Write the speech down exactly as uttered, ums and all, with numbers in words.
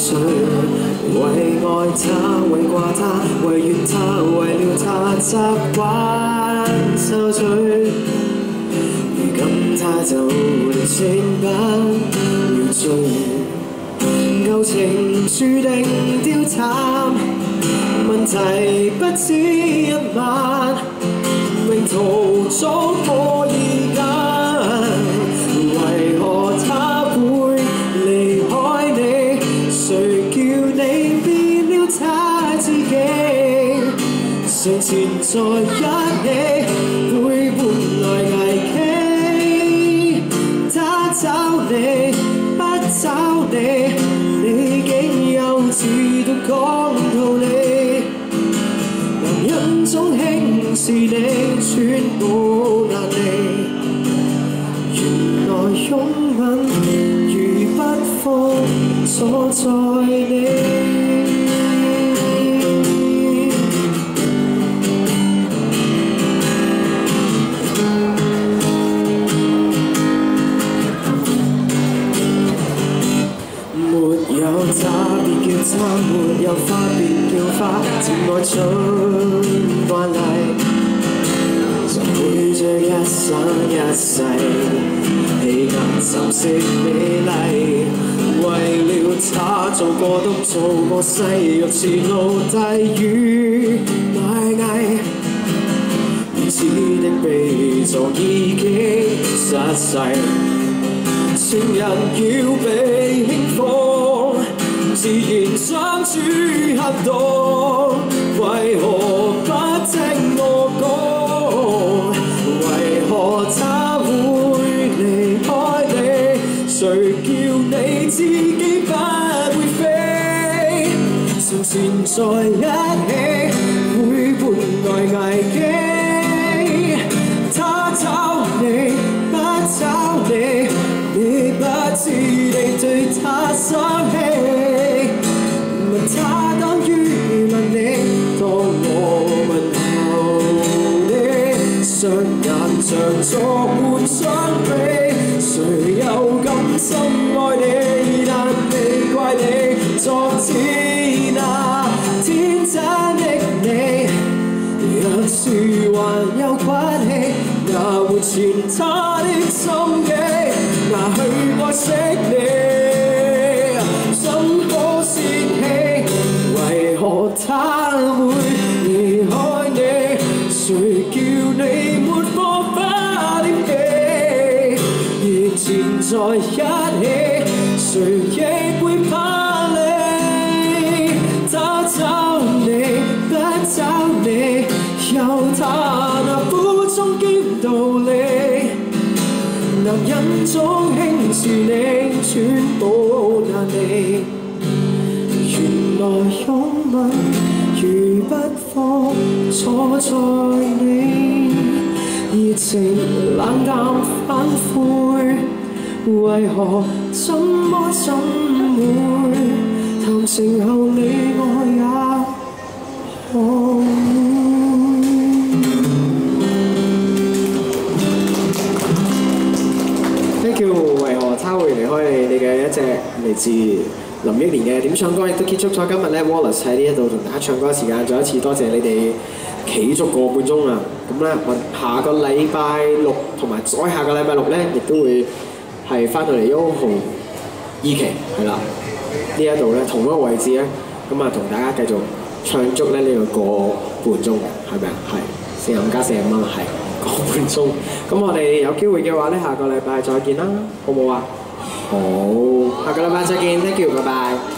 碎，為愛他，為掛他，為怨他，為了他習慣受罪。如今他就連聲不要追，舊情注定凋殘。問題不止一晚，命途總可以揀。為何他會離開你？誰叫你變了他自己？常纏在一起，會換來危機。他找你，不找你，你竟幼稚到講道理。男人總輕視你，寸步難離。原來擁吻如不放鎖在你。沒有他別叫他，沒有花別叫花，漸愛出慣例，常陪着一生一世，氣壓浸色美麗。為了他做過東做過西，若是奴隸與賣藝，如此的被作已經失勢。情人要被輕放，自然相處恰當，為何不聽我講？為何他會離開你？誰叫你自己不會飛？常纏在一起，會換來危機。他找你，不找你。你不知你對他生氣，問他等於問你，當我問候你，雙眼像作換相比，誰又甘心愛你？但未怪你作似那天真的你，若是還有骨氣，那活存他的心機。拿去愛惜你，怎可泄氣？為何他會離開你？誰叫你沒方法點記？仍纏在一起，誰亦會怕你。他找你，不找你，有他那苦衷兼道理。男人總輕視你，寸步難離。原來擁吻如不放錯在你，熱情冷淡反悔，為何怎麼怎會談情後你我也可會。叫為何他會離開你？你嘅一隻嚟自林憶蓮嘅點唱歌，亦都結束咗今日咧 Wallace 喺呢一度同大家唱歌嘅時間。再一次多謝你哋企足個半鐘啊！咁咧，下個禮拜六同埋再下個禮拜六咧，亦都會係翻到嚟 Yoho 二期係啦，呢一度咧同一個位置咧，咁啊同大家繼續唱足咧呢個個半鐘嘅，係咪啊？係四十五加四十蚊係。個半鐘，咁我哋有機會嘅話咧，下個禮拜再見啦，好唔好啊？好，下個禮拜再見 ，thank you，拜拜。